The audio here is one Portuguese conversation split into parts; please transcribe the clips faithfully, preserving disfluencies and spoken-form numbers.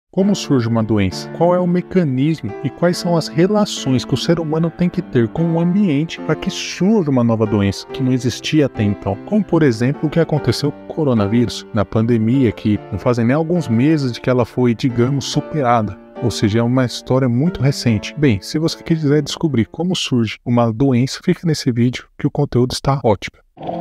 Como surge uma doença? Qual é o mecanismo e quais são as relações que o ser humano tem que ter com o ambiente para que surja uma nova doença que não existia até então? Como, por exemplo, o que aconteceu com o coronavírus, na pandemia, que não fazem nem alguns meses de que ela foi, digamos, superada. Ou seja, é uma história muito recente. Bem, se você quiser descobrir como surge uma doença, fica nesse vídeo que o conteúdo está ótimo.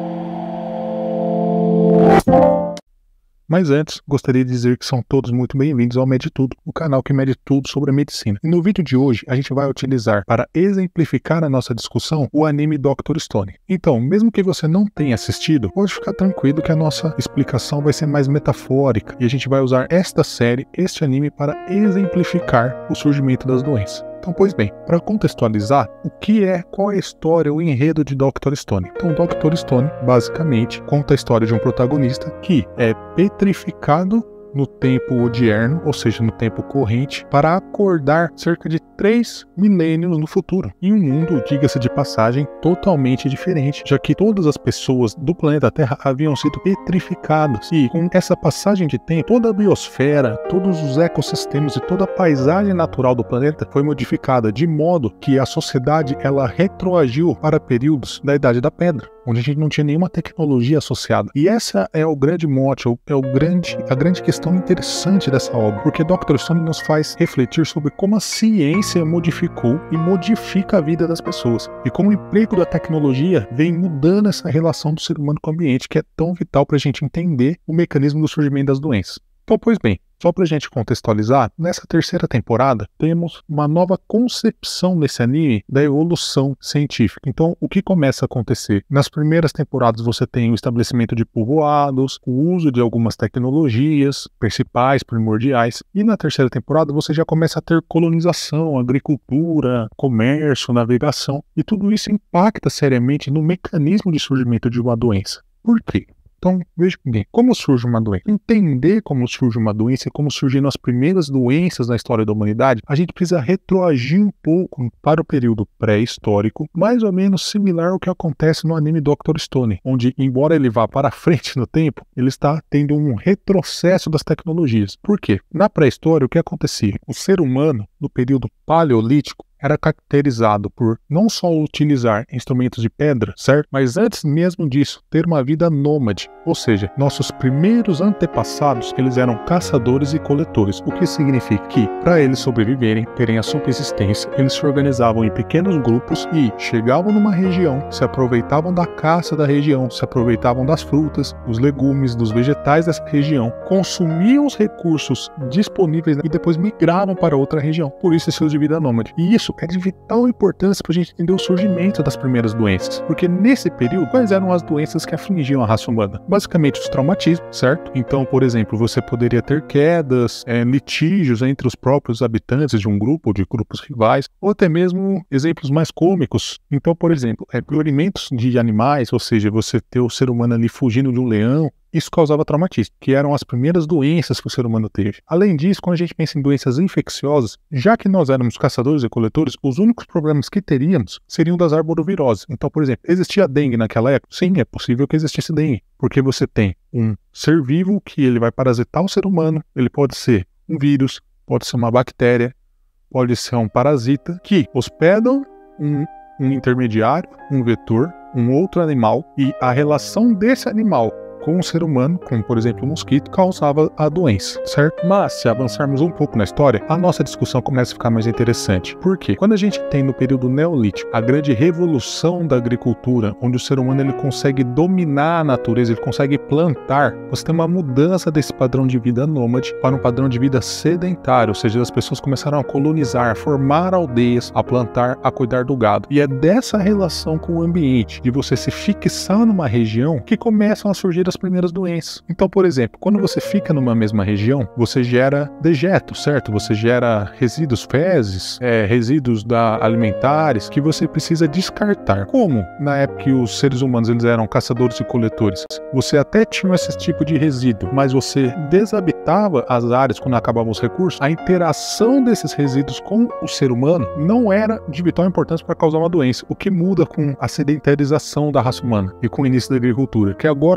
Mas antes, gostaria de dizer que são todos muito bem-vindos ao Mede Tudo, o canal que mede tudo sobre a medicina. E no vídeo de hoje, a gente vai utilizar, para exemplificar a nossa discussão, o anime doutor Stone. Então, mesmo que você não tenha assistido, pode ficar tranquilo que a nossa explicação vai ser mais metafórica, e a gente vai usar esta série, este anime, para exemplificar o surgimento das doenças. Então, pois bem, para contextualizar, o que é, qual é a história, o enredo de doutor Stone? Então, doutor Stone, basicamente, conta a história de um protagonista que é petrificado no tempo odierno, ou seja, no tempo corrente, para acordar cerca de três milênios no futuro. Em um mundo, diga-se de passagem, totalmente diferente, já que todas as pessoas do planeta Terra haviam sido petrificadas. E com essa passagem de tempo, toda a biosfera, todos os ecossistemas e toda a paisagem natural do planeta foi modificada, de modo que a sociedade ela retroagiu para períodos da Idade da Pedra, onde a gente não tinha nenhuma tecnologia associada. E essa é o grande mote, é o grande, a grande questão interessante dessa obra, porque doutor Stone nos faz refletir sobre como a ciência modificou e modifica a vida das pessoas, e como o emprego da tecnologia vem mudando essa relação do ser humano com o ambiente, que é tão vital para a gente entender o mecanismo do surgimento das doenças. Então, pois bem, só para a gente contextualizar, nessa terceira temporada temos uma nova concepção nesse anime da evolução científica. Então, o que começa a acontecer? Nas primeiras temporadas você tem o estabelecimento de povoados, o uso de algumas tecnologias principais, primordiais, e na terceira temporada você já começa a ter colonização, agricultura, comércio, navegação, e tudo isso impacta seriamente no mecanismo de surgimento de uma doença. Por quê? Então, veja bem, como surge uma doença? Entender como surge uma doença e como surgiram as primeiras doenças na história da humanidade, a gente precisa retroagir um pouco para o período pré-histórico, mais ou menos similar ao que acontece no anime doutor Stone, onde, embora ele vá para frente no tempo, ele está tendo um retrocesso das tecnologias. Por quê? Na pré-história, o que acontecia? O ser humano, no período paleolítico, era caracterizado por não só utilizar instrumentos de pedra, certo? Mas antes mesmo disso, ter uma vida nômade, ou seja, nossos primeiros antepassados, eles eram caçadores e coletores, o que significa que, para eles sobreviverem, terem a subsistência, eles se organizavam em pequenos grupos e chegavam numa região, se aproveitavam da caça da região, se aproveitavam das frutas, dos legumes, dos vegetais dessa região, consumiam os recursos disponíveis e depois migravam para outra região. Por isso, esse estilo de vida nômade. E isso é de vital importância para a gente entender o surgimento das primeiras doenças, porque nesse período, quais eram as doenças que afligiam a raça humana? Basicamente os traumatismos, certo? Então, por exemplo, você poderia ter quedas, é, litígios entre os próprios habitantes de um grupo ou de grupos rivais, ou até mesmo exemplos mais cômicos. Então, por exemplo, é, ferimentos de animais, ou seja, você ter o ser humano ali fugindo de um leão, isso causava traumatismo, que eram as primeiras doenças que o ser humano teve. Além disso, quando a gente pensa em doenças infecciosas, já que nós éramos caçadores e coletores, os únicos problemas que teríamos seriam das arboroviroses. Então, por exemplo, existia dengue naquela época? Sim, é possível que existisse dengue, porque você tem um ser vivo que ele vai parasitar o ser humano, ele pode ser um vírus, pode ser uma bactéria, pode ser um parasita, que hospedam um, um intermediário, um vetor, um outro animal, e a relação desse animal com o ser humano, como por exemplo o mosquito, causava a doença, certo? Mas, se avançarmos um pouco na história, a nossa discussão começa a ficar mais interessante. Por quê? Quando a gente tem no período neolítico a grande revolução da agricultura, onde o ser humano ele consegue dominar a natureza, ele consegue plantar, você tem uma mudança desse padrão de vida nômade para um padrão de vida sedentário, ou seja, as pessoas começaram a colonizar, a formar aldeias, a plantar, a cuidar do gado. E é dessa relação com o ambiente, de você se fixar numa região, que começam a surgir as primeiras doenças. Então, por exemplo, quando você fica numa mesma região, você gera dejetos, certo? Você gera resíduos fezes, é, resíduos da alimentares que você precisa descartar. Como na época que os seres humanos eles eram caçadores e coletores, você até tinha esse tipo de resíduo, mas você desabitava as áreas quando acabavam os recursos, a interação desses resíduos com o ser humano não era de vital importância para causar uma doença, o que muda com a sedentarização da raça humana e com o início da agricultura, que agora quando a gente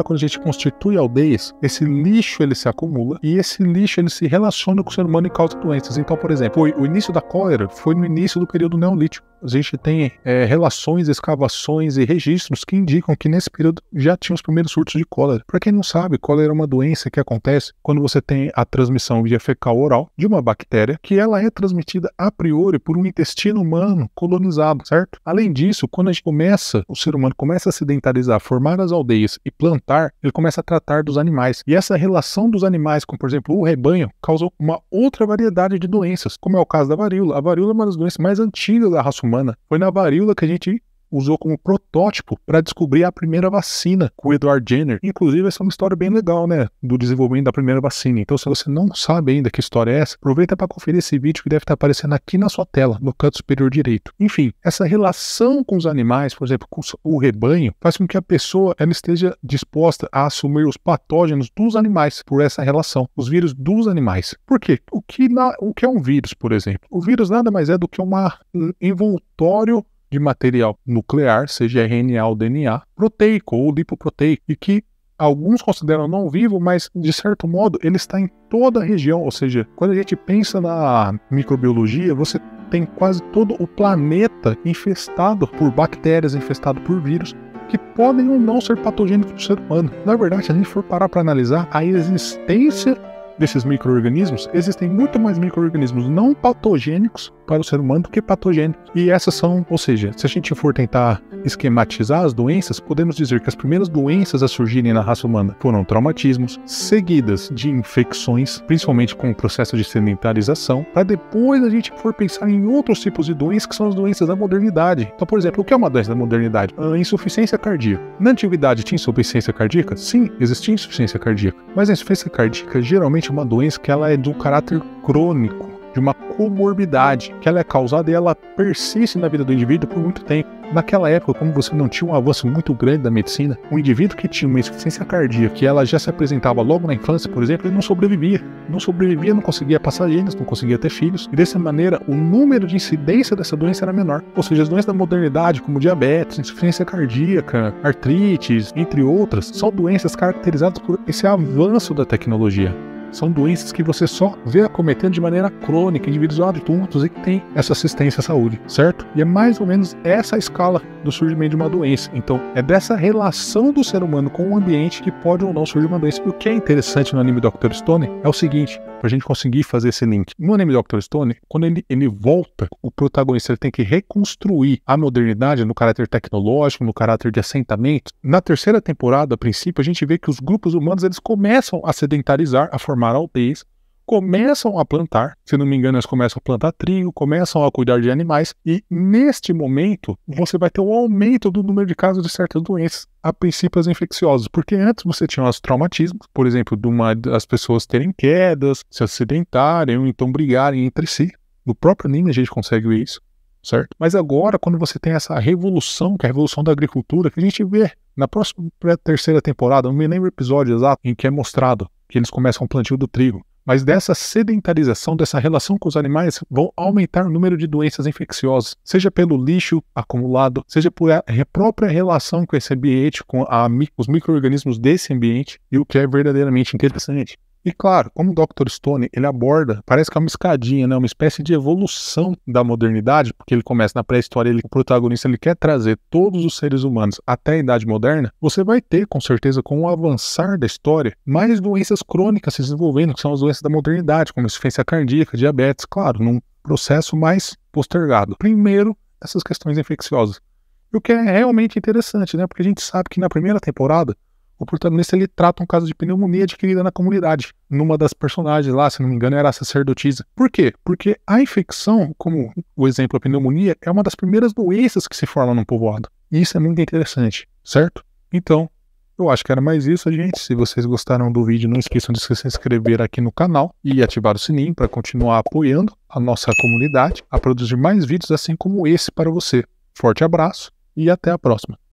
constitui aldeias, esse lixo ele se acumula e esse lixo ele se relaciona com o ser humano e causa doenças. Então, por exemplo, foi, o início da cólera foi no início do período neolítico. A gente tem é, relações, escavações e registros que indicam que nesse período já tinha os primeiros surtos de cólera. Para quem não sabe, cólera é uma doença que acontece quando você tem a transmissão via fecal oral de uma bactéria que ela é transmitida a priori por um intestino humano colonizado, certo? Além disso, quando a gente começa, o ser humano começa a sedentarizar, formar as aldeias e plantar, ele começa a tratar dos animais. E essa relação dos animais com, por exemplo, o rebanho, causou uma outra variedade de doenças, como é o caso da varíola. A varíola é uma das doenças mais antigas da raça humana. Foi na varíola que a gente usou como protótipo para descobrir a primeira vacina com o Edward Jenner. Inclusive, essa é uma história bem legal, né? Do desenvolvimento da primeira vacina. Então, se você não sabe ainda que história é essa, aproveita para conferir esse vídeo que deve estar aparecendo aqui na sua tela, no canto superior direito. Enfim, essa relação com os animais, por exemplo, com o rebanho, faz com que a pessoa ela esteja disposta a assumir os patógenos dos animais por essa relação, os vírus dos animais. Por quê? O que, na, o que é um vírus, por exemplo? O vírus nada mais é do que uma, um envoltório de material nuclear, seja R N A ou D N A, proteico ou lipoproteico, e que alguns consideram não vivo, mas de certo modo ele está em toda a região. Ou seja, quando a gente pensa na microbiologia, você tem quase todo o planeta infestado por bactérias, infestado por vírus, que podem ou não ser patogênicos para o ser humano. Na verdade, se a gente for parar para analisar a existência desses micro-organismos, existem muito mais micro-organismos não patogênicos para o ser humano do que patogênicos. E essas são, ou seja, se a gente for tentar esquematizar as doenças, podemos dizer que as primeiras doenças a surgirem na raça humana foram traumatismos, seguidas de infecções, principalmente com o processo de sedentarização, para depois a gente for pensar em outros tipos de doenças que são as doenças da modernidade. Então, por exemplo, o que é uma doença da modernidade? A insuficiência cardíaca. Na antiguidade tinha insuficiência cardíaca? Sim, existia insuficiência cardíaca. Mas a insuficiência cardíaca geralmente é uma doença que ela é de um caráter crônico, de uma comorbidade, que ela é causada e ela persiste na vida do indivíduo por muito tempo. Naquela época, como você não tinha um avanço muito grande da medicina, um indivíduo que tinha uma insuficiência cardíaca, que ela já se apresentava logo na infância, por exemplo, ele não sobrevivia. Não sobrevivia, não conseguia passar genes, não conseguia ter filhos. E dessa maneira, o número de incidência dessa doença era menor. Ou seja, as doenças da modernidade, como diabetes, insuficiência cardíaca, artrites, entre outras, são doenças caracterizadas por esse avanço da tecnologia. São doenças que você só vê acometendo de maneira crônica, indivíduos adultos e que têm essa assistência à saúde, certo? E é mais ou menos essa a escala do surgimento de uma doença. Então, é dessa relação do ser humano com o ambiente que pode ou não surgir uma doença. E o que é interessante no anime doutor Stone é o seguinte, pra gente conseguir fazer esse link. No anime doutor Stone, quando ele, ele volta, o protagonista ele tem que reconstruir a modernidade no caráter tecnológico, no caráter de assentamento. Na terceira temporada, a princípio, a gente vê que os grupos humanos eles começam a sedentarizar, a formar aldeias, começam a plantar, se não me engano eles começam a plantar trigo, começam a cuidar de animais e neste momento você vai ter um aumento do número de casos de certas doenças, a princípio as infecciosas, porque antes você tinha os traumatismos, por exemplo, de uma, das pessoas terem quedas, se acidentarem ou então brigarem entre si. No próprio anime a gente consegue ver isso, certo? Mas agora quando você tem essa revolução, que é a revolução da agricultura, que a gente vê na próxima terceira temporada, não me lembro o episódio exato em que é mostrado que eles começam o plantio do trigo. Mas dessa sedentarização, dessa relação com os animais, vão aumentar o número de doenças infecciosas, seja pelo lixo acumulado, seja por a própria relação com esse ambiente, com a, os micro-organismos desse ambiente, e o que é verdadeiramente interessante. E claro, como o doutor Stone, ele aborda, parece que é uma escadinha, né? Uma espécie de evolução da modernidade, porque ele começa na pré-história, ele, o protagonista ele quer trazer todos os seres humanos até a idade moderna, você vai ter, com certeza, com o avançar da história, mais doenças crônicas se desenvolvendo, que são as doenças da modernidade, como insuficiência cardíaca, diabetes, claro, num processo mais postergado. Primeiro, essas questões infecciosas. E o que é realmente interessante, né? Porque a gente sabe que na primeira temporada, o protagonista ele trata um caso de pneumonia adquirida na comunidade. Numa das personagens lá, se não me engano, era a sacerdotisa. Por quê? Porque a infecção, como o exemplo a pneumonia, é uma das primeiras doenças que se formam no povoado. E isso é muito interessante, certo? Então, eu acho que era mais isso, gente. Se vocês gostaram do vídeo, não esqueçam de se inscrever aqui no canal e ativar o sininho para continuar apoiando a nossa comunidade a produzir mais vídeos assim como esse para você. Forte abraço e até a próxima.